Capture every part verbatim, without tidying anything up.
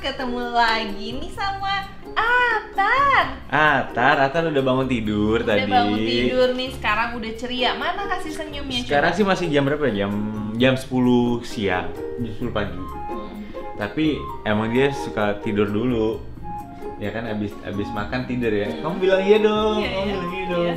ketemu lagi nih sama Atar. Atar, Atar udah bangun tidur udah tadi. Udah bangun tidur nih, sekarang udah ceria. Mana kasih senyumnya? Sekarang coba? sih masih jam berapa ya? Jam jam sepuluh siang, jam sepuluh pagi. Hmm. Tapi emang dia suka tidur dulu. Ya kan abis abis makan tidur ya. Hmm. Kamu bilang iya dong. Iya, Kamu iya, bilang iya iya. dong.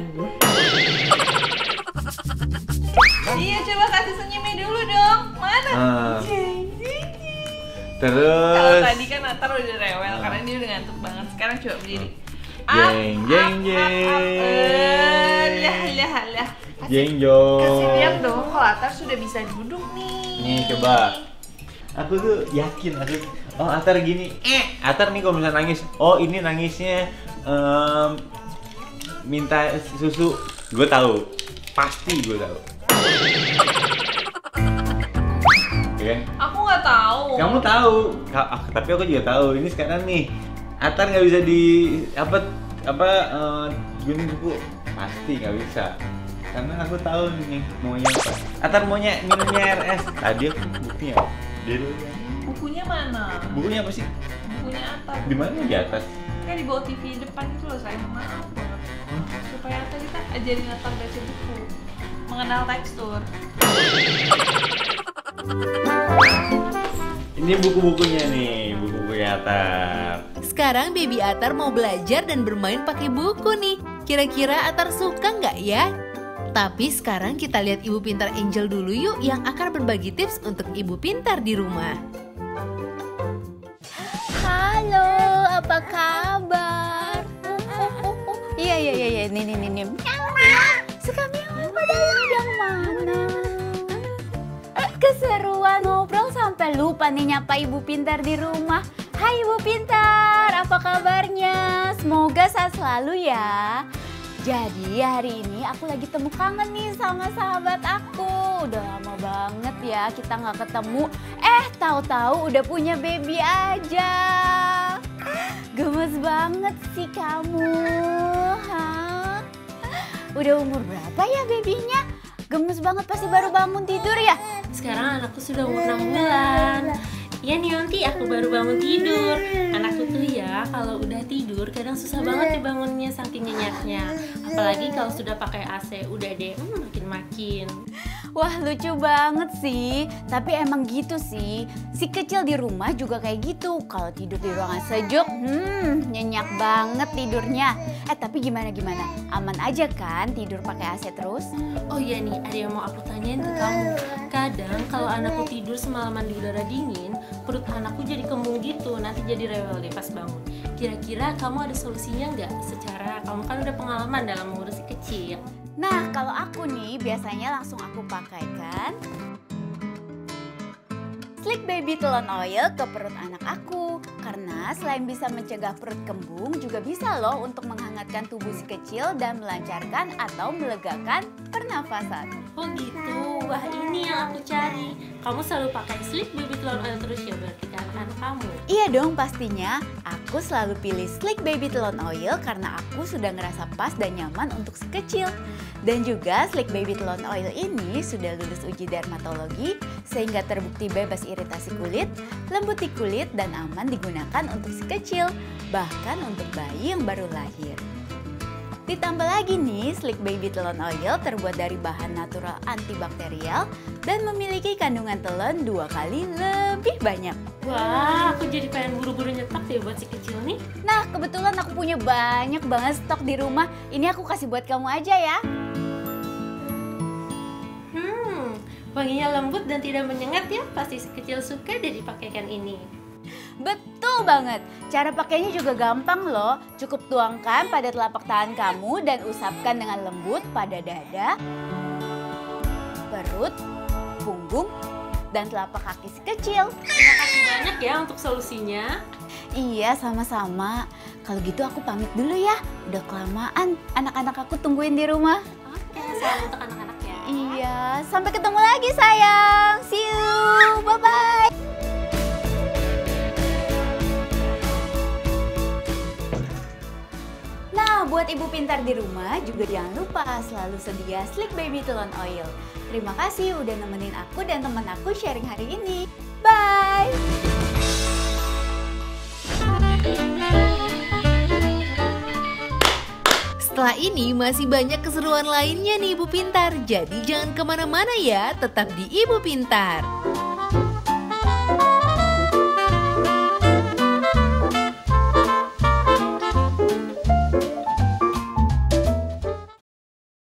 Iya, coba kasih senyumnya dulu dong. Mana? Ah. Jeng, jeng, jeng. Terus Kalau tadi kan Atar udah rewel ah. karena dia udah ngantuk banget. Sekarang coba berdiri. Jeng jeng jeng. Lah lah lah. Jeng jong. Kasih lihat dong kalau Atar sudah bisa duduk nih. Nih coba. Aku tuh yakin aku. Oh Atar gini. Eh Atar nih kalau misalnya nangis. Oh ini nangisnya um, minta susu. Gue tahu. Pasti gue tahu. Ya. Aku nggak tahu. Kamu tahu, Ka tapi aku juga tahu. Ini sekarang nih, Atar nggak bisa di apa apa uh, gini buku pasti nggak bisa. Karena aku tahu nih maunya apa. Atar maunya minumnya R S. Tadi aku bukunya. Dia dulu. Bukunya mana? Bukunya apa sih? Bukunya Atar. Di mana di atas? Kayak di bawah T V depan itu loh, sayang. Maaf banget. Supaya Atar kita ajarin Atar baca buku, mengenal tekstur. Ini buku-bukunya nih, buku-bukunya Atar. Sekarang baby Atar mau belajar dan bermain pakai buku nih. Kira-kira Atar suka nggak ya? Tapi sekarang kita lihat Ibu Pintar Angel dulu yuk yang akan berbagi tips untuk Ibu Pintar di rumah. Halo, apa kabar? Iya, iya, iya, iya, nih, nih, nih, nih. Suka miau padahal yang mana? Keseruan ngobrol sampai lupa nih nyapa Ibu Pintar di rumah. Hai Ibu Pintar, apa kabarnya? Semoga sehat selalu ya. Jadi hari ini aku lagi temu kangen nih sama sahabat aku. Udah lama banget ya kita nggak ketemu. Eh tahu-tahu udah punya baby aja. Gemes banget sih kamu. Hah? Udah umur berapa ya babynya? Gemes banget pasti baru bangun tidur ya? Sekarang anakku sudah umur enam bulan. Iya nih nanti aku baru bangun tidur. Anakku tuh ya kalau udah tidur kadang susah banget dibangunnya saking nyenyaknya. Apalagi kalau sudah pakai A C, udah deh hmm, makin-makin. Wah lucu banget sih. Tapi emang gitu sih. Si kecil di rumah juga kayak gitu. Kalau tidur di ruangan sejuk, hmm nyenyak banget tidurnya. Eh tapi gimana-gimana? Aman aja kan tidur pakai A C terus? Oh iya nih, ada yang mau aku tanyain ke kamu. Kadang kalau anakku tidur semalaman di udara dingin, perut anakku jadi kembung gitu, nanti jadi rewel deh pas bangun. Kira-kira kamu ada solusinya nggak? Secara kamu kan udah pengalaman dalam mengurus si kecil. Nah kalau aku nih biasanya langsung aku pakaikan Slick Baby Telon Oil ke perut anak aku. Karena selain bisa mencegah perut kembung, juga bisa loh untuk menghangatkan tubuh si kecil dan melancarkan atau melegakan pernafasan. Oh gitu, wah ini yang aku cari. Kamu selalu pakai Slick Baby Telon Oil terus ya berarti kan anak kamu? Iya dong pastinya, aku selalu pilih Slick Baby Telon Oil karena aku sudah ngerasa pas dan nyaman untuk si kecil. Dan juga Slick Baby Telon Oil ini sudah lulus uji dermatologi sehingga terbukti bebas iritasi kulit, lembut di kulit dan aman digunakan untuk si kecil, bahkan untuk bayi yang baru lahir. Ditambah lagi nih, Slick Baby Telon Oil terbuat dari bahan natural antibakterial dan memiliki kandungan telon dua kali lebih banyak. Wah, aku jadi pengen buru-buru nyetok deh buat si kecil nih. Nah, kebetulan aku punya banyak banget stok di rumah. Ini aku kasih buat kamu aja ya. Hmm, wanginya lembut dan tidak menyengat ya. Pasti si kecil suka deh dipakaikan ini. Betul banget. Cara pakainya juga gampang loh. Cukup tuangkan pada telapak tangan kamu dan usapkan dengan lembut pada dada, perut, punggung, dan telapak kaki si kecil. Terima kasih banyak ya untuk solusinya. Iya, sama-sama. Kalau gitu aku pamit dulu ya. Udah kelamaan anak-anak aku tungguin di rumah. Oke, salam untuk anak-anak ya. Iya, sampai ketemu lagi sayang. See you. Bye-bye. Nah, buat ibu pintar di rumah juga jangan lupa selalu sedia Slick Baby Telon Oil. Terima kasih udah nemenin aku dan teman aku sharing hari ini. Bye! Setelah ini masih banyak keseruan lainnya nih Ibu Pintar. Jadi jangan kemana-mana ya, tetap di Ibu Pintar.